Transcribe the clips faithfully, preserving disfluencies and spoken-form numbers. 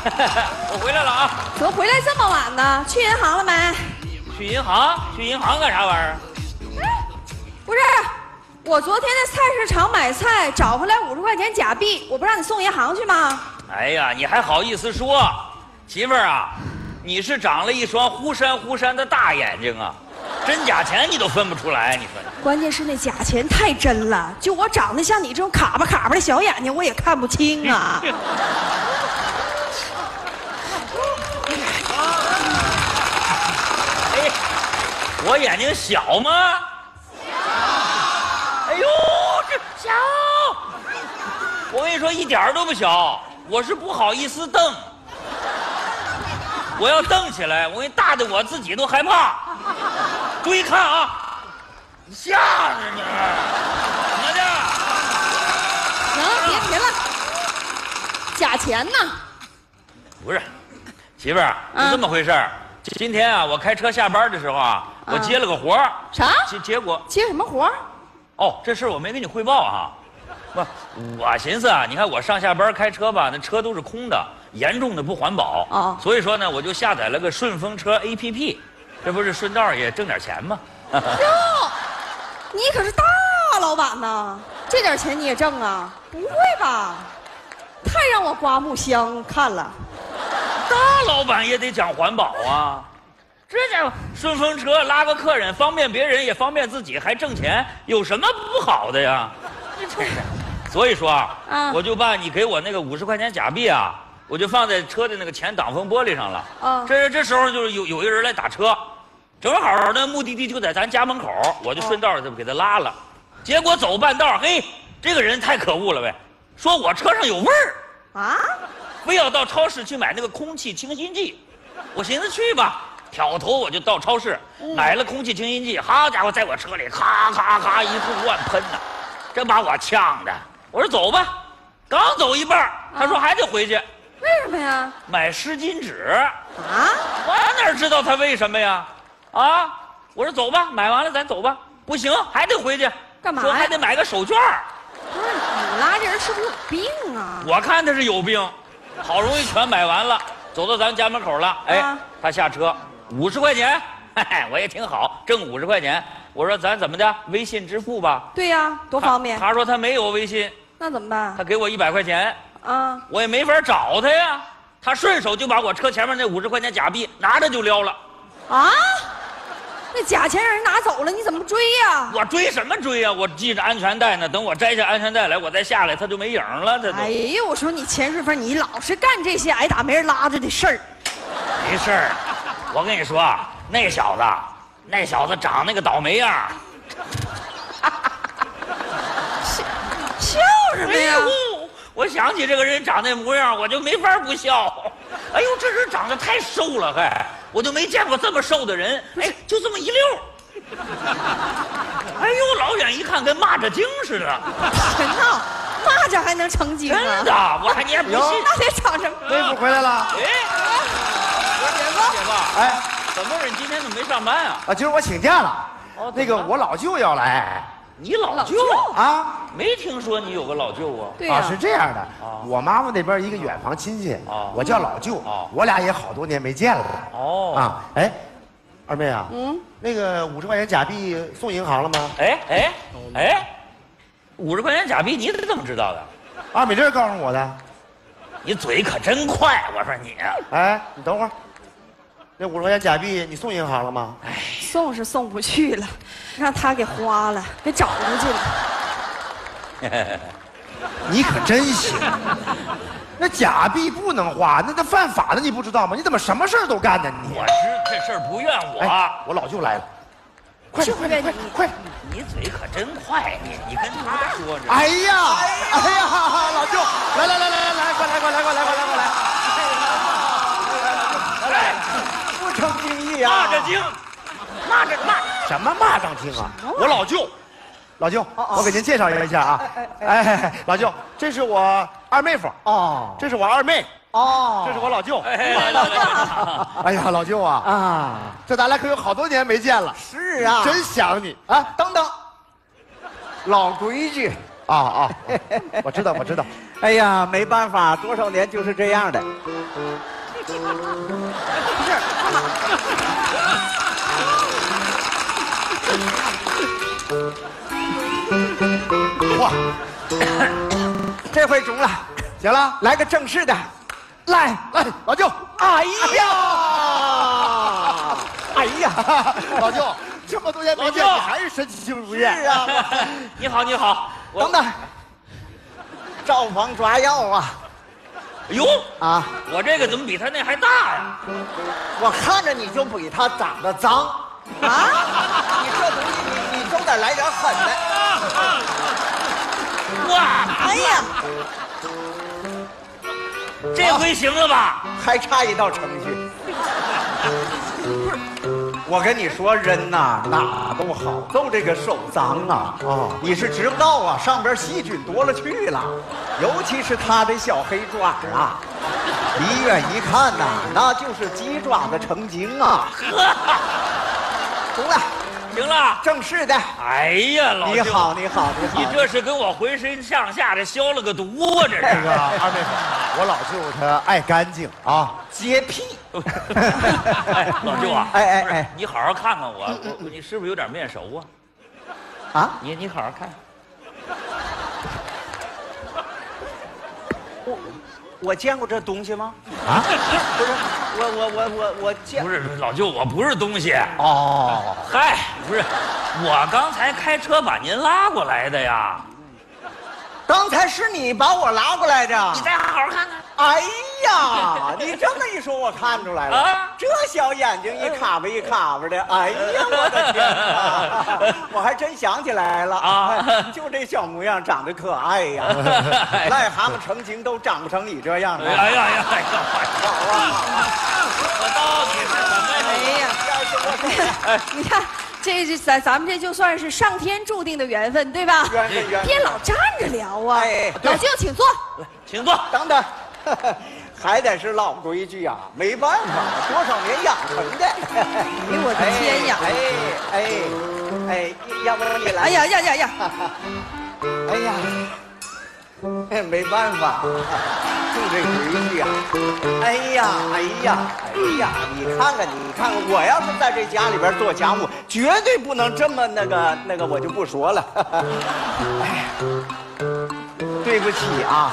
我回来了啊！ 怎么回来这么晚呢？去银行了没？ 去银行？去银行干啥玩意儿？ 不是，我昨天在菜市场买菜，找回来五十块钱假币，我不让你送银行去吗？ 哎呀，你还好意思说？媳妇儿啊，你是长了一双忽闪忽闪的大眼睛啊，真假钱你都分不出来，你说？ 关键是那假钱太真了，就我长得像你这种卡巴卡巴的小眼睛，我也看不清啊。 哎，我眼睛小吗？小。哎呦，这小！我跟你说，一点儿都不小，我是不好意思瞪。我要瞪起来，我给你大的我自己都害怕。注意看啊！吓着你，怎么的？ 行，别贫了。假钱呢？ 不是，媳妇儿，是这么回事儿。今天啊，我开车下班的时候啊，我接了个活儿。 啥？ 结结果接什么活儿？ 哦，这事儿我没给你汇报啊。不，我寻思啊，你看我上下班开车吧，那车都是空的，严重的不环保。 哦。 所以说呢，我就下载了个顺风车 A P P， 这不是顺道也挣点钱吗？ 哟，你可是大老板呐，这点钱你也挣啊？不会吧？太让我刮目相看了。 大老板也得讲环保啊。这家伙顺风车拉个客人，方便别人也方便自己，还挣钱，有什么不好的呀？所以说啊，啊我就把你给我那个五十块钱假币啊，我就放在车的那个前挡风玻璃上了。啊，这这时候就是有有一个人来打车，正好呢目的地就在咱家门口，我就顺道就给他拉了。结果走半道，嘿，这个人太可恶了呗，说我车上有味儿啊，非要到超市去买那个空气清新剂。我寻思去吧。挑头我就到超市、嗯、买了空气清新剂，好家伙，在我车里咔咔咔一通乱喷呐，真把我呛的。我说走吧，刚走一半，他说还得回去。 为什么呀？ 买湿巾纸啊！我哪知道他为什么呀？啊！我说走吧，买完了咱走吧。不行，还得回去。 干嘛呀？ 说还得买个手绢。 不是你拉这人是不是有病啊？ 我看他是有病，好容易全买完了，走到咱家门口了。哎，啊、他下车。五十块钱，嘿嘿，我也挺好，挣五十块钱。我说咱怎么的，微信支付吧？ 对呀，多方便。 他, 他说他没有微信， 那怎么办？ 他给我一百块钱啊， 我也没法找他呀。他顺手就把我车前面那五十块钱假币拿着就撩了。 啊？那假钱让人拿走了，你怎么不追呀？ 我追什么追呀？我系着安全带呢，等我摘下安全带来，我再下来，他就没影了。他都。 哎呀，我说你钱顺风，你老是干这些挨打没人拉着的事儿。 没事儿。我跟你说，那小子，那小子长那个倒霉样， 笑笑什么呀？ 哎、我想起这个人长那模样，我就没法不笑。哎呦，这人长得太瘦了，还我就没见过这么瘦的人。哎，就这么一溜。哎呦，老远一看跟蚂蚱精似的。 别闹，蚂蚱还能成精啊？ 真的，我还你还不信？ 那得长什么？ 妹夫回来了。 哎。姐夫，哎，怎么回事？你今天怎么没上班啊？ 啊，今儿我请假了。哦，那个我老舅要来。 你老舅啊？没听说你有个老舅啊？ 对啊， 是这样的，我妈妈那边一个远房亲戚，我叫老舅，我俩也好多年没见了。哦，啊，哎，二妹啊，嗯，那个五十块钱假币送银行了吗？ 哎哎哎，五十块钱假币你怎么知道的？ 二美丽告诉我的。 你嘴可真快，我说你。 哎，你等会儿。那五十块钱假币你送银行了吗？ 哎，送是送不去了，让他给花了，给找出去了。 你可真行，那假币不能花，那那犯法的，你不知道吗？你怎么什么事儿都干呢？你我知这事儿不怨我、 哎，我老舅来了，快点快点快点快！ 你嘴可真快，你你跟他说着。 哎呀哎呀，老舅，来来来来来来，快来快来快来快来快来！来，不成敬意啊！ 蚂蚱精，蚂蚱蚂什么蚂蚱精啊？我老舅。老舅，我给您介绍一下啊，哎，老舅，这是我二妹夫哦，这是我二妹哦，这是我老舅。哎呀，老舅啊啊，这咱俩可有好多年没见了。 是啊， 真想你啊！ 等等，老规矩啊啊，我知道我知道。 哎呀，没办法，多少年就是这样的。 不是，干嘛？ 哇， 这回中了， 行了， 来个正式的，来来，老舅， 哎呀，哎呀， 老舅，这么多年没见，你还是神情如燕。 是啊， 你好，你好， 等等，照房抓药啊！ 哟啊， 我这个怎么比他那还大呀？ 我看着你就比他长得脏啊！你这东西，你你都得来点狠的。 哇， 哎呀， 这回行了吧？ 还差一道程序。我跟你说，人呐哪都好，就这个手脏啊！哦，你是知不知道啊？上边细菌多了去了，尤其是他这小黑爪啊，离远一看呐，那就是鸡爪子成精啊！中了， 行了， 正式的。 哎呀，老你好，你好，你好！ 你这是跟我浑身上下这消了个毒啊！这是这个二妹夫，我老舅他爱干净啊， 洁癖。 哎，老舅啊， 哎哎哎， 你好好看看我，我你是不是有点面熟啊？ 啊， 你你好好看。 我我见过这东西吗？ 啊， 不是，我我我我我见不是老舅，我不是东西。 哦， 嗨，不是，我刚才开车把您拉过来的呀。 刚才是你把我拉过来的。 你再好好看看。 哎呀，你这么一说，我看出来了， 啊这小眼睛一卡巴一卡巴的，哎呀，我的天哪！我还真想起来了啊， 就这小模样，长得可爱呀，癞蛤蟆成精都长不成你这样的。 哎呀呀，哎呀， 好啊， 我到底是什么呀？ 哎呀，你看。这是咱咱们这就算是上天注定的缘分，对吧？ 缘分缘分别老站着聊啊！ 哎老舅，请坐。 请坐。 等等，还得是老规矩呀，没办法，多少年养成的。 哎呦我的天呀！ 哎哎哎，要不你来？ 哎呀呀呀呀！ 哎呀，没办法，就这规矩啊！哎呀，哎呀，哎呀，你看看，你看看，我要是在这家里边做家务，绝对不能这么那个那个，我就不说了。哎呀，对不起啊，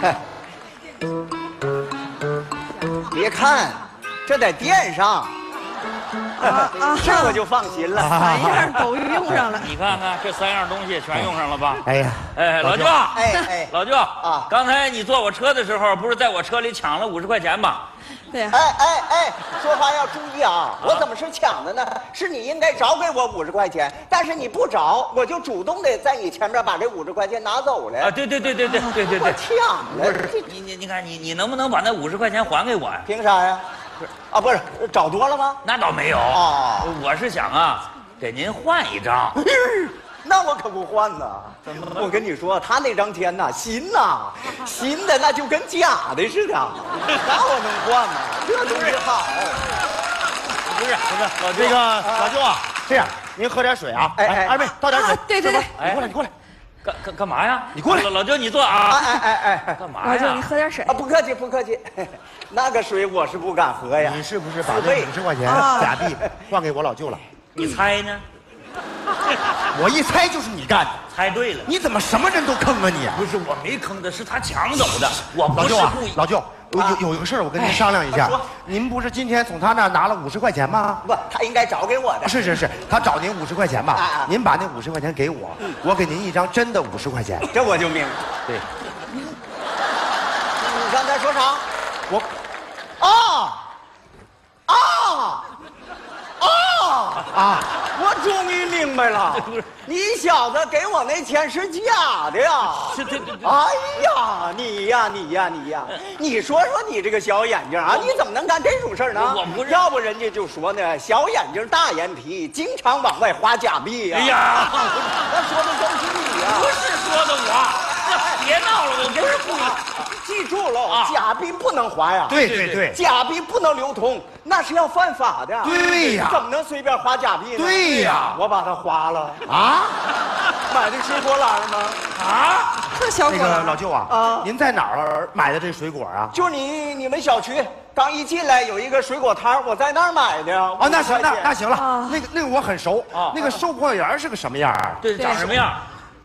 别看，这得垫上。 啊啊！ 这我就放心了， 三样都用上了。 你看看这三样东西全用上了吧？ 哎呀， 哎，老舅， 哎哎， 老舅啊，刚才你坐我车的时候，不是在我车里抢了五十块钱吗？ 对呀。 哎哎哎，说话要注意啊！我怎么是抢的呢？是你应该找给我五十块钱，但是你不找，我就主动的在你前面把这五十块钱拿走了。 啊，对对对对对对对我对， 抢了。 你你你看你你能不能把那五十块钱还给我呀？ 凭啥呀？啊，不是找多了吗？ 那倒没有哦， 我是想啊，给您换一张。 那我可不换呐！我跟你说，他那张钱呐，新呐，新的那就跟假的似的，那我能换吗？这东西好。 不是不是，老这个老舅啊，这样您喝点水啊。 哎哎二妹倒点水啊。对对对， 你过来，你过来， 干干干嘛呀？ 你过来老老舅你坐啊。 哎哎哎哎， 干嘛老舅， 呀你？喝点水啊，。不客气不客气，那个水我是不敢喝呀。 你是不是把这自备五十块钱啊假币换给我老舅了？ 你猜呢？ 我一猜就是你干的， 猜对了。 你怎么什么人都坑啊你？ 不是我没坑的，是他抢走的，我不是老舅啊故意。， 老舅，有有有一个事儿，我跟您商量一下哎说。 您不是今天从他那儿拿了五十块钱吗？ 不，他应该找给我的。 是是是，他找您五十块钱吧啊啊？ 您把那五十块钱给我，我给您一张真的五十块钱。 这我就明白。 对， 你刚才说啥？ 我啊啊啊啊， 我终于明白了，你小子给我那钱是假的呀！ 是对对对。 哎呀，你呀你呀你呀，你说说你这个小眼睛啊，你怎么能干这种事儿呢？ 我不是要不人家就说呢，小眼睛大眼皮，经常往外花假币呀。 哎呀， 那说的正是你呀！ 不是说的我，别闹了，我不是故意。 记住了， 啊假币不能花呀。 对对对， 假币不能流通，那是要犯法的。 对呀怎么能随便花假币呢？ 对呀我把它花了。 啊， 买的水果篮吗？ 啊， 这小那果篮个老舅啊， 啊您在哪儿买的这水果啊？ 就你你们小区刚一进来有一个水果摊，我在那儿买的。 哦，那行，那那行了啊， 那个那个我很熟啊。 那个售货员是个什么样啊？ 对，长什么样？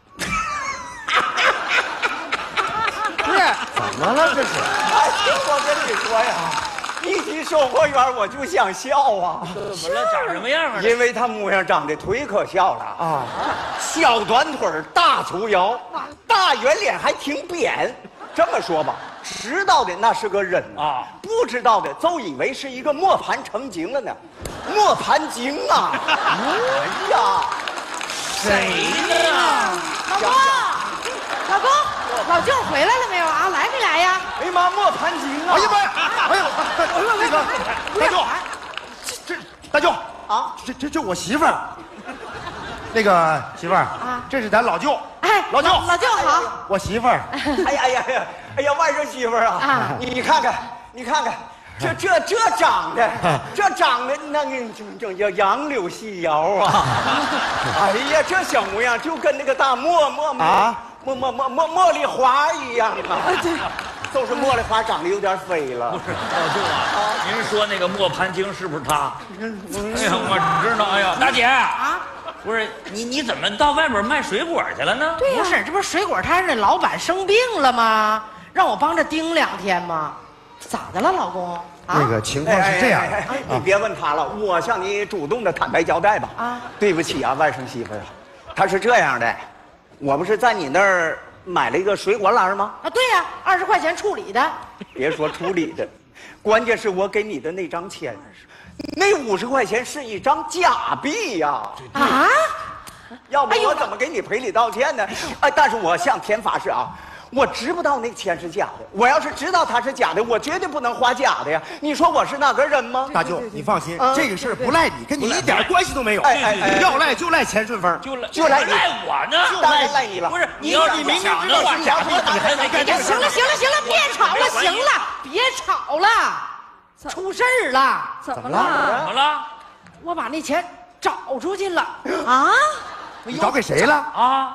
不是怎么了这是？ 哎，我跟你说呀，一提售货员我就想笑啊， 怎么了？长什么样啊？ 因为他模样长得忒可笑了啊， 啊， 小短腿儿大粗腰，大圆脸还挺扁。这么说吧，知道的那是个人啊， 不知道的都以为是一个磨盘成精了呢。磨盘精啊！哎呀， 谁呢？ 老公，老公，老舅回来了没有啊？来没来呀？ 哎呀妈，磨盘精啊！ 哎呀妈呀！哎呀，那个大舅，这这大舅啊， 这这这我媳妇儿。那个媳妇儿啊， 这是咱老舅。 哎， 老舅， 老舅好。 我媳妇儿。 哎呀哎呀哎呀！哎呀，外甥媳妇儿啊， 啊你看看，你看看，这这这长得，这长得那个这叫杨柳细腰啊！哎呀，这小模样就跟那个大茉茉茉啊茉茉茉茉茉莉花一样啊！都是茉莉花长得有点飞了。 不是老舅啊，您说那个磨盘精是不是他？哎呀，我知道。哎呀，大姐啊，不是你你怎么到外面卖水果去了呢？ 对呀、不是，这不是水果摊的老板生病了吗？让我帮着盯两天吗？咋的了，老公？啊， 那个情况是这样的哎哎哎哎你别问他了，我向你主动的坦白交代吧。 啊对不起啊，外甥媳妇儿啊，他是这样的，我不是在你那儿买了一个水果篮吗？ 啊，对呀、二十块钱处理的。 别说处理的，关键是我给你的那张钱，那五十块钱是一张假币呀、 啊？ 要不哎呦我怎么给你赔礼道歉呢？哎，但是我向天发誓啊，我知不到那钱是假的。我要是知道它是假的，我绝对不能花假的呀。你说我是那个人吗？ 大舅，你放心， 啊这个事儿不赖你，跟你一点关系都没有。 哎哎哎要赖就赖钱顺风。 就赖就赖你赖我呢？ 当然赖你了。 不是你要是你明明想知道的话， 是假币，你还来干这个事儿？ 行了，行了，行了，别吵了，行了，别吵了，出事儿了！ 怎么怎么了了？ 怎么了？ 我把那钱找出去了。 啊？ 你找给谁了？ 啊？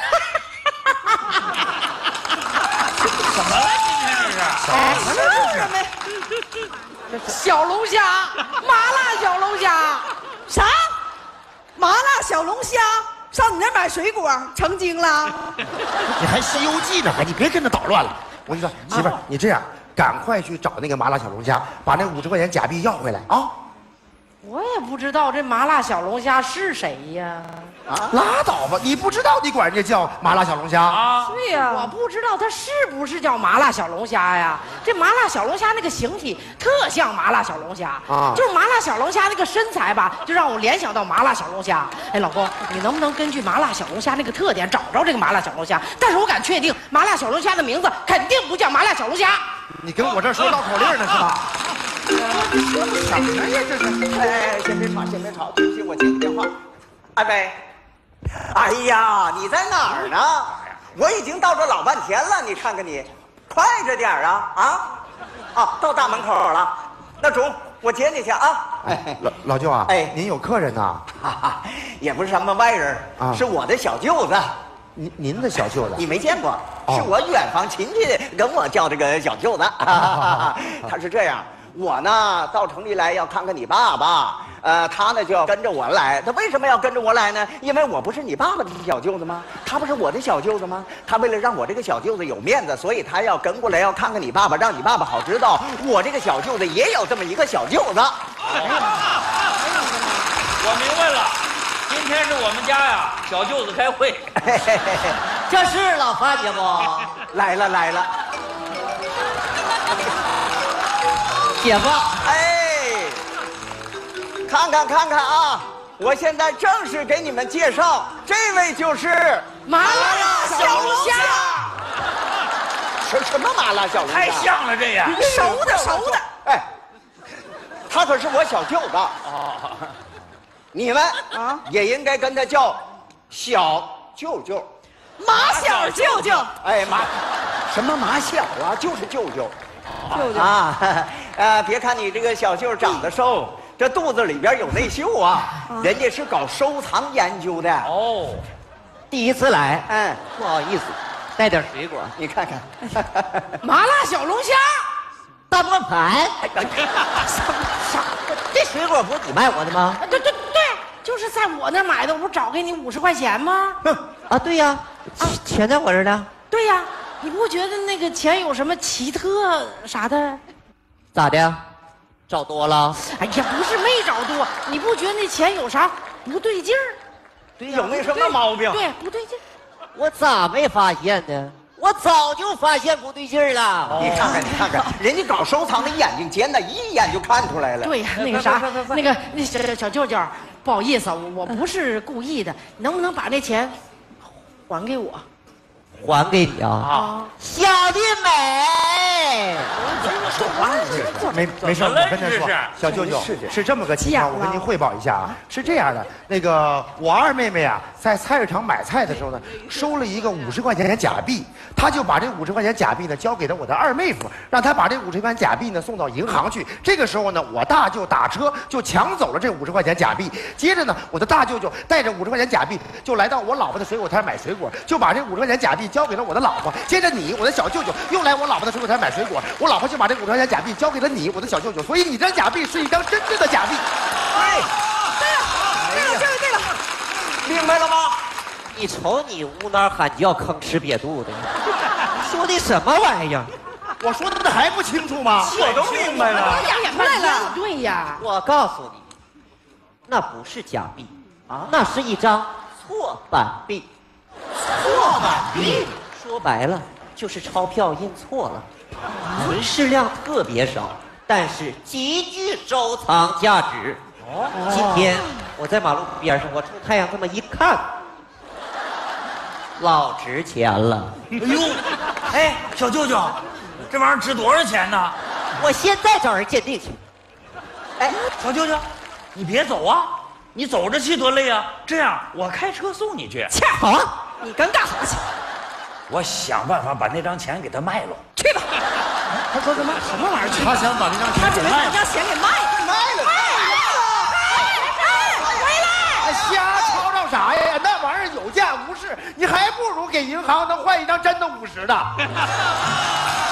怎么了？今天这是？ 哎，是什么？小龙虾，麻辣小龙虾。 啥？麻辣小龙虾？上你那儿买水果成精了？ 你还《西游记》呢，还你别跟着捣乱了。我跟你说，媳妇儿，你这样赶快去找那个麻辣小龙虾，把那五十块钱假币要回来啊！ 我也不知道这麻辣小龙虾是谁呀？ 拉倒吧，你不知道你管人家叫麻辣小龙虾？ 啊？ 对呀、 我不知道它是不是叫麻辣小龙虾呀？这麻辣小龙虾那个形体特像麻辣小龙虾啊就是麻辣小龙虾那个身材吧，就让我联想到麻辣小龙虾。哎，老公，你能不能根据麻辣小龙虾那个特点找着这个麻辣小龙虾？但是我敢确定，麻辣小龙虾的名字肯定不叫麻辣小龙虾。 你跟我这儿说绕口令呢是吧？ 什么呀这是？哎，先别吵，先别吵，对不起，我接个电话。阿飞，哎呀，你在哪儿呢？我已经到这老半天了，你看看你，快着点儿啊啊！啊，到大门口了，那中，我接你去啊。哎， 老老舅啊， 哎您有客人呐？ 哈哈，也不是什么外人， 啊是我的小舅子。 您您的小舅子你没见过， 哦是我远房亲戚跟我叫这个小舅子。他是这样，我呢到城里来要看看你爸爸，呃，他呢就要跟着我来。他为什么要跟着我来呢？因为我不是你爸爸的小舅子吗？他不是我的小舅子吗？他为了让我这个小舅子有面子，所以他要跟过来要看看你爸爸，让你爸爸好知道我这个小舅子也有这么一个小舅子。 我明白了，今天是我们家呀小舅子开会。 这是老范家不？ 来了来了， 姐夫， 哎，看看看看啊！我现在正式给你们介绍，这位就是麻辣小龙虾。 什什么麻辣小龙虾？ 太像了这呀！ 熟的熟的。 哎，他可是我小舅子， 哦， 你们啊也应该跟他叫小舅舅。 马小舅舅， 哎马，什么马小啊？就是舅舅。 舅舅啊，呃，别看你这个小舅长得瘦，这肚子里边有内秀啊，人家是搞收藏研究的。 哦， 第一次来， 哎， 不好意思，带点水果。 你看看， 麻辣小龙虾， 大磨盘。 啥？ 这水果不是你卖我的吗？ 对对对，就是在我那儿买的，我不找给你五十块钱吗？ 啊，对呀，钱在我这儿呢。 对呀，你不觉得那个钱有什么奇特啥的？ 咋的？找多了？ 哎呀，不是没找多，你不觉得那钱有啥不对劲儿？ 对，有那什么毛病？ 对，不对劲。 我咋没发现呢？我早就发现不对劲儿了。 你看看，你看看，人家搞收藏的眼睛尖的，一眼就看出来了。 对呀，那个啥，那个那小小舅舅，不好意思啊，我我不是故意的，你能不能把那钱还给我？ 还给你啊！ 啊， 小的美。 说话没没事，我跟他说，小舅舅是这么个情况，我跟您汇报一下啊，是这样的，那个我二妹妹啊，在菜市场买菜的时候呢，收了一个五十块钱假币，她就把这五十块钱假币呢交给了我的二妹夫，让她把这五十块钱假币呢送到银行去。这个时候呢，我大舅打车就抢走了这五十块钱假币，接着呢，我的大舅舅带着五十块钱假币就来到我老婆的水果摊买水果，就把这五十块钱假币交给了我的老婆。接着你，我的小舅舅又来我老婆的水果摊买水果，我老婆就把这五十块钱假币交给了你，我的小舅舅。所以你这假币是一张真正的假币。 哎， 对了，对了，对了，对了， 明白了吗？ 你瞅你呜那喊叫，吭哧瘪肚的，说的什么玩意儿？ 我说的还不清楚吗？ 我都明白了。 演出来了。对呀， 我告诉你，那不是假币啊，那是一张错版币。 错版币， 说白了就是钞票印错了，存世量特别少，但是极具收藏价值。哦，今天我在马路边上，我冲太阳这么一看，老值钱了。 哎呦，哎，小舅舅，这玩意儿值多少钱呢？ 我现在找人鉴定去。 哎，小舅舅，你别走啊，你走着去多累啊。这样，我开车送你去。 切， 好啊， 你跟干啥去？ 我想办法把那张钱给他卖了。 去吧。 他说什么什么玩意儿？他想把那张他准备把钱给卖了。 这钱给卖了， 卖了， 卖了，回来。 哎，瞎吵吵啥呀？那玩意儿有价无市，你还不如给银行能换一张真的五十的。